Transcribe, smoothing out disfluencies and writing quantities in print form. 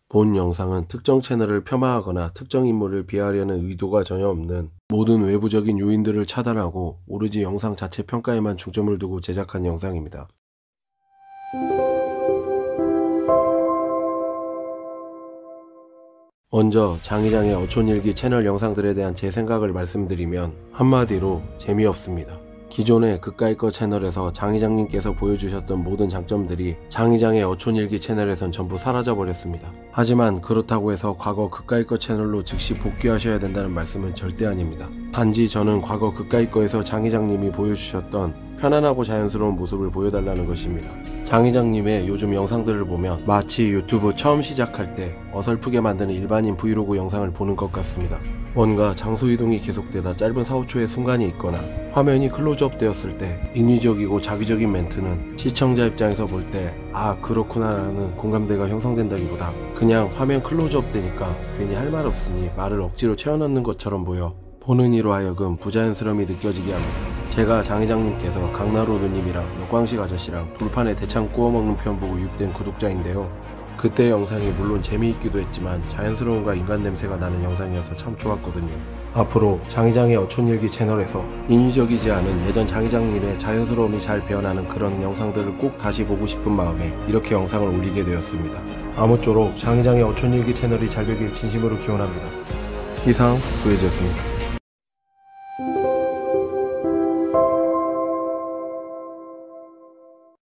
본 영상은 특정 채널을 폄하하거나 특정 인물을 비하하려는 의도가 전혀 없는 모든 외부적인 요인들을 차단하고 오로지 영상 자체 평가에만 중점을 두고 제작한 영상입니다. 먼저 장의장의 어촌일기 채널 영상들에 대한 제 생각을 말씀드리면 한마디로 재미없습니다. 기존의 그까이꺼 채널에서 장의장님께서 보여주셨던 모든 장점들이 장의장의 어촌일기 채널에선 전부 사라져버렸습니다. 하지만 그렇다고 해서 과거 그까이꺼 채널로 즉시 복귀하셔야 된다는 말씀은 절대 아닙니다. 단지 저는 과거 그까이꺼에서 장의장님이 보여주셨던 편안하고 자연스러운 모습을 보여달라는 것입니다. 장의장님의 요즘 영상들을 보면 마치 유튜브 처음 시작할 때 어설프게 만드는 일반인 브이로그 영상을 보는 것 같습니다. 뭔가 장소 이동이 계속되다 짧은 4~5초의 순간이 있거나 화면이 클로즈업 되었을 때 인위적이고 자기적인 멘트는 시청자 입장에서 볼 때 아 그렇구나 라는 공감대가 형성된다기보다 그냥 화면 클로즈업 되니까 괜히 할 말 없으니 말을 억지로 채워넣는 것처럼 보여 보는 이로 하여금 부자연스러움이 느껴지게 합니다. 제가 장의장님께서 강나루 누님이랑 역광식 아저씨랑 돌판에 대창 구워먹는 편 보고 유입된 구독자인데요. 그때 영상이 물론 재미있기도 했지만 자연스러움과 인간 냄새가 나는 영상이어서 참 좋았거든요. 앞으로 장의장의 어촌일기 채널에서 인위적이지 않은 예전 장의장님의 자연스러움이 잘 배어나는 그런 영상들을 꼭 다시 보고 싶은 마음에 이렇게 영상을 올리게 되었습니다. 아무쪼록 장의장의 어촌일기 채널이 잘 되길 진심으로 기원합니다. 이상 구해졌습니다.